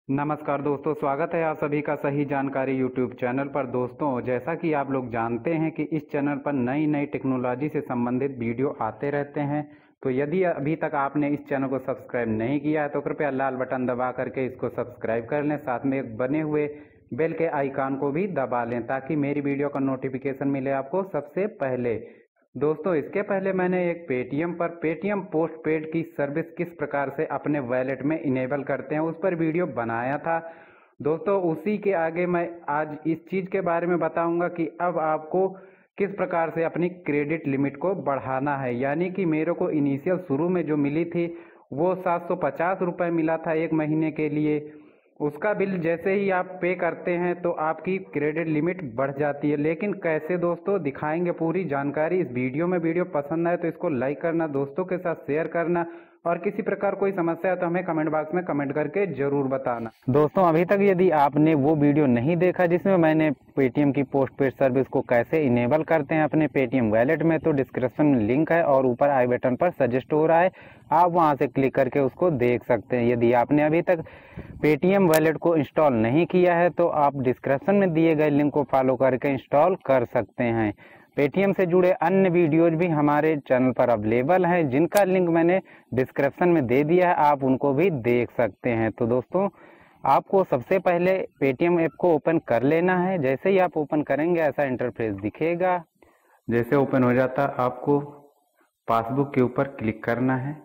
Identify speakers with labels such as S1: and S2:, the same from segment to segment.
S1: नमस्कार दोस्तों, स्वागत है आप सभी का सही जानकारी यूट्यूब चैनल पर। दोस्तों, जैसा कि आप लोग जानते हैं कि इस चैनल पर नई नई टेक्नोलॉजी से संबंधित वीडियो आते रहते हैं। तो यदि अभी तक आपने इस चैनल को सब्सक्राइब नहीं किया है तो कृपया लाल बटन दबा करके इसको सब्सक्राइब कर लें, साथ में एक बने हुए बेल के आइकन को भी दबा लें ताकि मेरी वीडियो का नोटिफिकेशन मिले आपको सबसे पहले। दोस्तों, इसके पहले मैंने एक पेटीएम पर पेटीएम पोस्ट पेड की सर्विस किस प्रकार से अपने वॉलेट में इनेबल करते हैं उस पर वीडियो बनाया था। दोस्तों, उसी के आगे मैं आज इस चीज़ के बारे में बताऊंगा कि अब आपको किस प्रकार से अपनी क्रेडिट लिमिट को बढ़ाना है। यानी कि मेरे को इनिशियल शुरू में जो मिली थी वो 750 रुपये मिला था एक महीने के लिए। उसका बिल जैसे ही आप पे करते हैं तो आपकी क्रेडिट लिमिट बढ़ जाती है। लेकिन कैसे दोस्तों, दिखाएंगे पूरी जानकारी इस वीडियो में। वीडियो पसंद आए तो इसको लाइक करना, दोस्तों के साथ शेयर करना, और किसी प्रकार कोई समस्या है तो हमें कमेंट बॉक्स में कमेंट करके जरूर बताना। दोस्तों, अभी तक यदि आपने वो वीडियो नहीं देखा जिसमें मैंने पेटीएम की पोस्ट पेड सर्विस को कैसे इनेबल करते हैं अपने पेटीएम वॉलेट में, तो डिस्क्रिप्शन में लिंक है और ऊपर आई बटन पर सजेस्ट हो रहा है, आप वहां से क्लिक करके उसको देख सकते हैं। यदि आपने अभी तक पेटीएम वॉलेट को इंस्टॉल नहीं किया है तो आप डिस्क्रिप्शन में दिए गए लिंक को फॉलो करके इंस्टॉल कर सकते हैं। पेटीएम से जुड़े अन्य वीडियोज भी हमारे चैनल पर अवेलेबल हैं जिनका लिंक मैंने डिस्क्रिप्शन में दे दिया है, आप उनको भी देख सकते हैं। तो दोस्तों, आपको सबसे पहले पेटीएम ऐप को ओपन कर लेना है। जैसे ही आप ओपन करेंगे ऐसा इंटरफेस दिखेगा। जैसे ओपन हो जाता आपको पासबुक के ऊपर क्लिक करना है।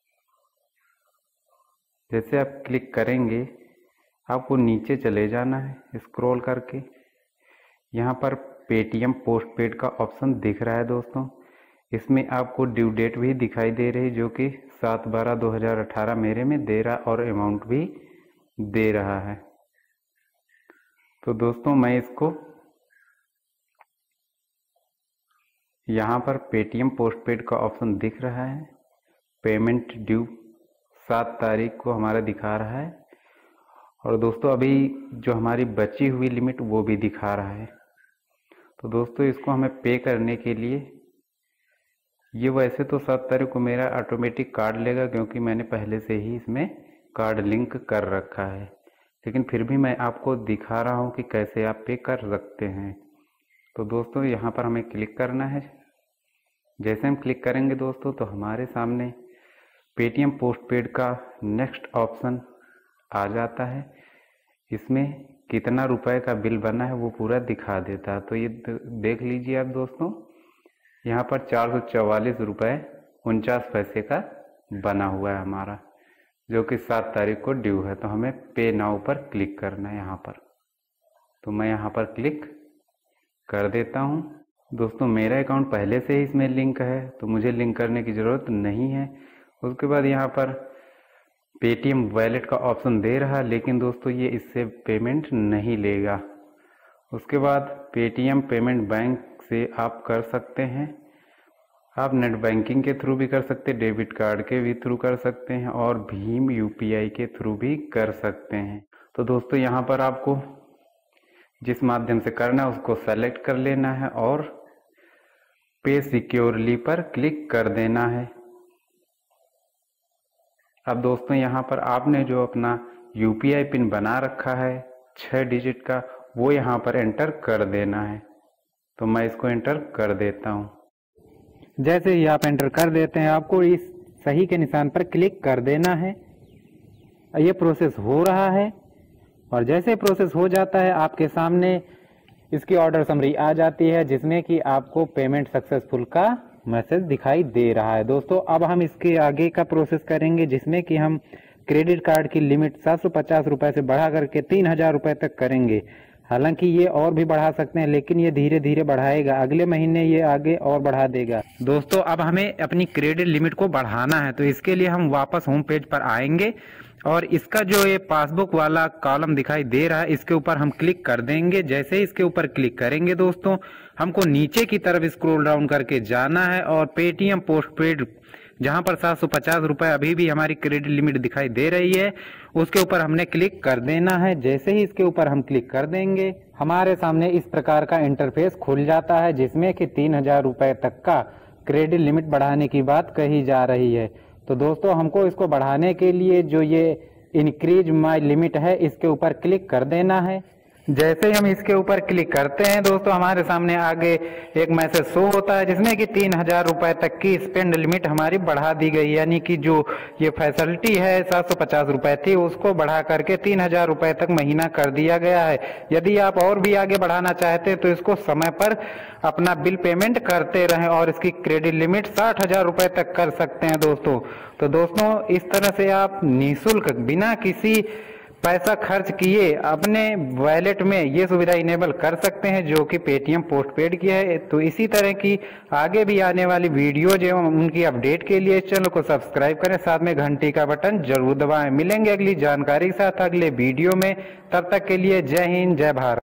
S1: जैसे आप क्लिक करेंगे आपको नीचे चले जाना है स्क्रॉल करके। यहाँ पर पेटीएम पोस्ट पेड का ऑप्शन दिख रहा है दोस्तों। इसमें आपको ड्यू डेट भी दिखाई दे रही जो कि 7/12/2018 मेरे में दे रहा और अमाउंट भी दे रहा है। तो दोस्तों, मैं इसको यहाँ पर पेटीएम पोस्ट पेड का ऑप्शन दिख रहा है, पेमेंट ड्यू 7 तारीख को हमारा दिखा रहा है। और दोस्तों, अभी जो हमारी बची हुई लिमिट वो भी दिखा रहा है। तो दोस्तों, इसको हमें पे करने के लिए ये वैसे तो 7 तारीख को मेरा ऑटोमेटिक कार्ड लेगा क्योंकि मैंने पहले से ही इसमें कार्ड लिंक कर रखा है, लेकिन फिर भी मैं आपको दिखा रहा हूँ कि कैसे आप पे कर सकते हैं। तो दोस्तों, यहाँ पर हमें क्लिक करना है। जैसे हम क्लिक करेंगे दोस्तों तो हमारे सामने पेटीएम पोस्ट पेड का नेक्स्ट ऑप्शन आ जाता है। इसमें कितना रुपए का बिल बना है वो पूरा दिखा देता है। तो ये देख लीजिए आप दोस्तों, यहाँ पर 444 रुपये 49 पैसे का बना हुआ है हमारा, जो कि 7 तारीख को ड्यू है। तो हमें पे नाउ पर क्लिक करना है यहाँ पर। तो मैं यहाँ पर क्लिक कर देता हूँ। दोस्तों, मेरा अकाउंट पहले से ही इसमें लिंक है तो मुझे लिंक करने की ज़रूरत नहीं है। उसके बाद यहाँ पर पेटीएम वॉलेट का ऑप्शन दे रहा है, लेकिन दोस्तों ये इससे पेमेंट नहीं लेगा। उसके बाद पेटीएम पेमेंट बैंक से आप कर सकते हैं। आप नेट बैंकिंग के थ्रू भी कर सकते हैं, डेबिट कार्ड के भी थ्रू कर सकते हैं और भीम यूपीआई के थ्रू भी कर सकते हैं। तो दोस्तों, यहाँ पर आपको जिस माध्यम से करना है उसको सेलेक्ट कर लेना है और पे सिक्योरली पर क्लिक कर देना है। अब दोस्तों, यहाँ पर आपने जो अपना यूपीआई पिन बना रखा है 6 डिजिट का, वो यहाँ पर एंटर कर देना है। तो मैं इसको एंटर कर देता हूँ। जैसे ही आप एंटर कर देते हैं आपको इस सही के निशान पर क्लिक कर देना है। ये प्रोसेस हो रहा है और जैसे प्रोसेस हो जाता है आपके सामने इसकी ऑर्डर समरी आ जाती है जिसमें कि आपको पेमेंट सक्सेसफुल का मैसेज दिखाई दे रहा है। दोस्तों, अब हम इसके आगे का प्रोसेस करेंगे जिसमें कि हम क्रेडिट कार्ड की लिमिट 750 रुपये से बढ़ा करके 3000 रुपये तक करेंगे। हालांकि ये और भी बढ़ा सकते हैं, लेकिन ये धीरे धीरे बढ़ाएगा, अगले महीने ये आगे और बढ़ा देगा। दोस्तों, अब हमें अपनी क्रेडिट लिमिट को बढ़ाना है तो इसके लिए हम वापस होम पेज पर आएंगे और इसका जो ये पासबुक वाला कॉलम दिखाई दे रहा है इसके ऊपर हम क्लिक कर देंगे। जैसे ही इसके ऊपर क्लिक करेंगे दोस्तों, हमको नीचे की तरफ स्क्रॉल डाउन करके जाना है और पेटीएम पोस्ट पेड जहां पर 750 रुपये अभी भी हमारी क्रेडिट लिमिट दिखाई दे रही है उसके ऊपर हमने क्लिक कर देना है। जैसे ही इसके ऊपर हम क्लिक कर देंगे हमारे सामने इस प्रकार का इंटरफेस खुल जाता है जिसमें कि 3000 रुपये तक का क्रेडिट लिमिट बढ़ाने की बात कही जा रही है। तो दोस्तों, हमको इसको बढ़ाने के लिए जो ये इंक्रीज माई लिमिट है, इसके ऊपर क्लिक कर देना है। जैसे ही हम इसके ऊपर क्लिक करते हैं दोस्तों, हमारे सामने आगे एक मैसेज शो होता है जिसमें कि 3000 रुपये तक की स्पेंड लिमिट हमारी बढ़ा दी गई, यानी कि जो ये फैसिलिटी है 750 रुपये थी उसको बढ़ा करके 3000 रुपये तक महीना कर दिया गया है। यदि आप और भी आगे बढ़ाना चाहते हैं तो इसको समय पर अपना बिल पेमेंट करते रहें और इसकी क्रेडिट लिमिट 60,000 रुपये तक कर सकते हैं दोस्तों। तो दोस्तों इस तरह से आप निःशुल्क बिना किसी पैसा खर्च किए अपने वॉलेट में ये सुविधा इनेबल कर सकते हैं जो कि पेटीएम पोस्टपेड की है। तो इसी तरह की आगे भी आने वाली वीडियोज एवं उनकी अपडेट के लिए इस चैनल को सब्सक्राइब करें, साथ में घंटी का बटन जरूर दबाएं। मिलेंगे अगली जानकारी के साथ अगले वीडियो में, तब तक के लिए जय हिंद जय भारत।